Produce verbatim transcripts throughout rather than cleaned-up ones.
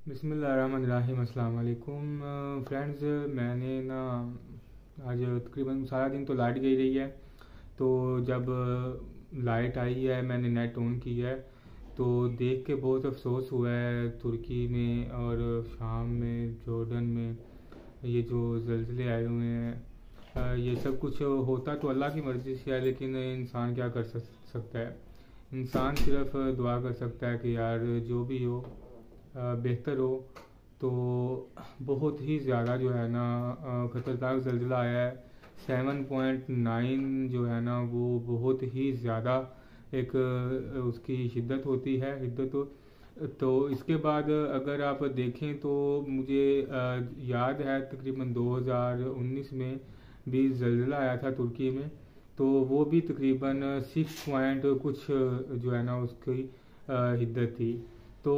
बिस्मिल्लाहिर्रहमानिर्रहीम। अस्सलाम वालेकुम फ्रेंड्स। मैंने ना आज तकरीबन सारा दिन तो लाइट गई रही है। तो जब लाइट आई है मैंने नेट ऑन किया है तो देख के बहुत अफसोस हुआ है। तुर्की में और शाम में जॉर्डन में ये जो ज़लज़ले आए हुए हैं, अ, ये सब कुछ होता तो अल्लाह की मर्ज़ी से है, लेकिन इंसान क्या कर सक सकता है। इंसान सिर्फ दुआ कर सकता है कि यार जो भी हो अ, बेहतर हो। तो बहुत ही ज़्यादा जो है ना अ, ख़तरनाक ज़लज़ला आया है। सेवन पॉइंट नाइन जो है ना वो बहुत ही ज़्यादा एक अ, उसकी शिद्दत होती है हिद्दत। तो तो इसके बाद अगर आप देखें तो मुझे अ, याद है तकरीबन दो हज़ार उन्नीस में भी ज़लज़ला आया था तुर्की में। तो वो भी तकरीबन सिक्स पॉइंट कुछ जो है ना उसकी अ, हिद्दत थी। तो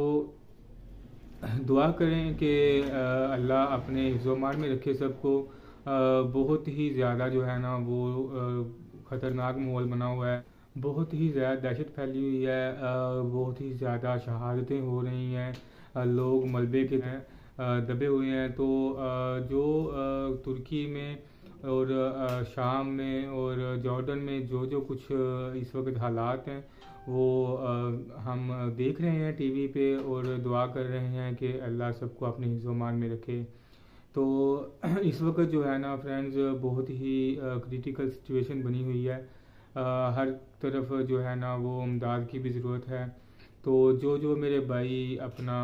दुआ करें कि अ, अल्लाह अपने हिफ्ज़-ओ-मान में रखे सबको। अ, बहुत ही ज़्यादा जो है ना वो अ, ख़तरनाक माहौल बना हुआ है। बहुत ही ज़्यादा दहशत फैली हुई है। अ, बहुत ही ज़्यादा शहादतें हो रही हैं। अ, लोग मलबे के हैं अ, दबे हुए हैं। तो अ, जो अ, तुर्की में और अ, शाम में और जॉर्डन में जो जो कुछ अ, इस वक्त हालात हैं वो अ, हम देख रहे हैं टीवी पे और दुआ कर रहे हैं कि अल्लाह सबको अपने हिफ्ज़-ओ-मान में रखे। तो इस वक्त जो है ना फ्रेंड्स बहुत ही क्रिटिकल सिचुएशन बनी हुई है। अ, हर तरफ जो है ना वो इमदाद की भी ज़रूरत है। तो जो जो मेरे भाई अपना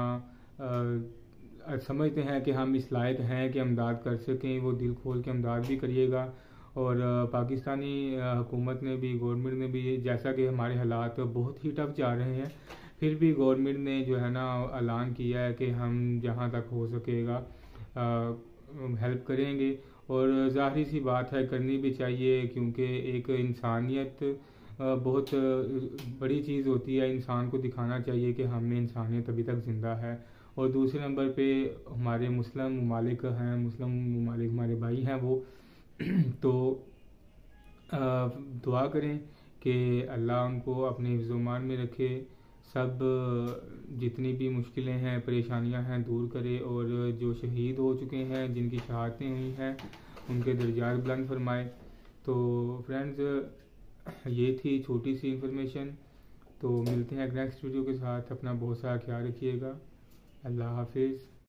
अ, समझते हैं कि हम इस लायक हैं कि इमदाद कर सकें, वो दिल खोल के इमदाद भी करिएगा। और अ, पाकिस्तानी अ, हुकूमत ने भी, गवर्नमेंट ने भी, जैसा कि हमारे हालात बहुत ही टफ जा रहे हैं, फिर भी गवर्नमेंट ने जो है ना ऐलान किया है कि हम जहाँ तक हो सकेगा हेल्प करेंगे। और ज़ाहिर सी बात है करनी भी चाहिए, क्योंकि एक इंसानियत अ, बहुत अ, बड़ी चीज़ होती है। इंसान को दिखाना चाहिए कि हम में इंसानियत अभी तक ज़िंदा है। और दूसरे नंबर पे हमारे मुस्लिम ममालिक हैं, मुस्लिम ममालिक हमारे भाई हैं वो तो अ, दुआ करें कि अल्लाह उनको अपने हिफ्ज़-ओ-मान में रखे। सब अ, जितनी भी मुश्किलें हैं, परेशानियां हैं, दूर करे। और जो शहीद हो चुके हैं, जिनकी शहादतें हुई हैं, उनके दर्जात बुलंद फरमाए। तो फ्रेंड्स ये थी छोटी सी इन्फॉर्मेशन। तो मिलते हैं नेक्स्ट वीडियो के साथ। अपना बहुत सारा ख्याल रखिएगा। अल्लाह हाफिज़।